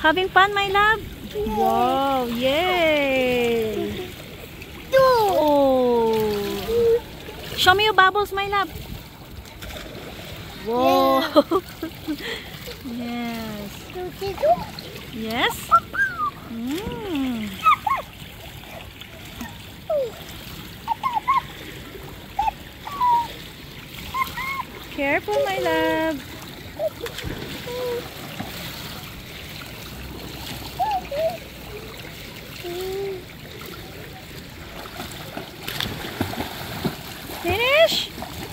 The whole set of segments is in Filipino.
Having fun, my love? Wow, yay! Oh! Show me your bubbles, my love. Whoa! Yes. Yes? Mm. Careful, my love. Finish?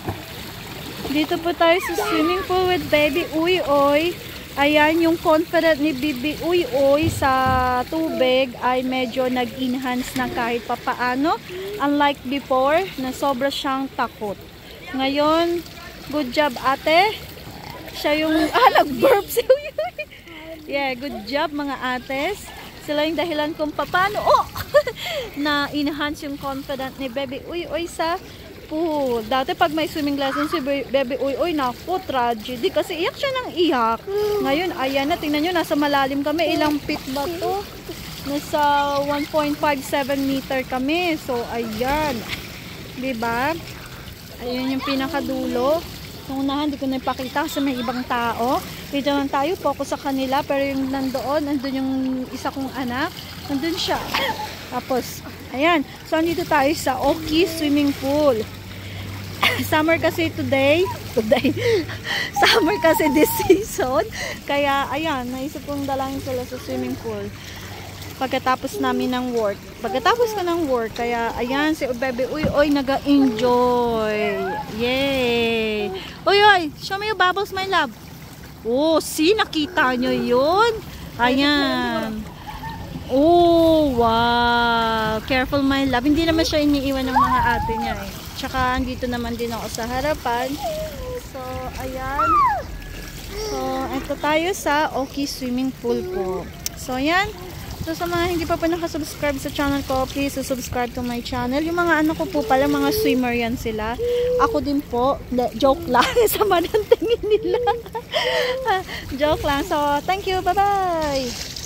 Dito po tayo sa swimming pool with Baby Uy Uy. Ayan, yung confident ni Baby Uy Uy sa tubig ay medyo nag-enhance na kahit papaano. Unlike before, na sobra siyang takot. Ngayon, good job ate. Siya yung, nag-burp si Uy Uy. Yeah, good job mga ates. Sila yung dahilan kung paano, na-enhance yung confident ni Baby Uy Uy sa pool. Dati pag may swimming lesson si Baby Uy Uy, naku, tragedy. Kasi iyak siya ng iyak. Ngayon, ayan na, tingnan nyo, nasa malalim kami. Ilang feet ba to? Nasa 1.57 meter kami. So, ayan. Diba? Ayun yung pinakadulo. Yung unahan, hindi ko na ipakita kasi may ibang tao. Dito lang tayo, focus sa kanila. Pero yung nandoon, nandun yung isa kong anak. Nandun siya. Tapos, ayan. So, andito tayo sa Oki Swimming Pool. Summer kasi today. Summer kasi this season. Kaya, ayan, naisip kong dalangin sila sa swimming pool. Pagkatapos namin ng work. Pagkatapos ko ng work, kaya, ayan, si Baby Uy Uy, naga-enjoy. Yay! Uy Uy, show me your bubbles, my love. Oh, see, nakita nyo yun? Ayan. Oh, wow. Careful, my love. Hindi naman siya iniiwan ng mga ate niya eh. Tsaka, andito naman din ako sa harapan. So, ayan. So, ito tayo sa Oki Swimming Pool po. So, ayan. So, sa mga hindi pa nakasubscribe sa channel ko, please subscribe to my channel. Yung mga ano ko po pala, mga swimmer yan sila. Ako din po. Joke lang. Sama ng tingin nila. Joke lang. So, thank you. Bye-bye.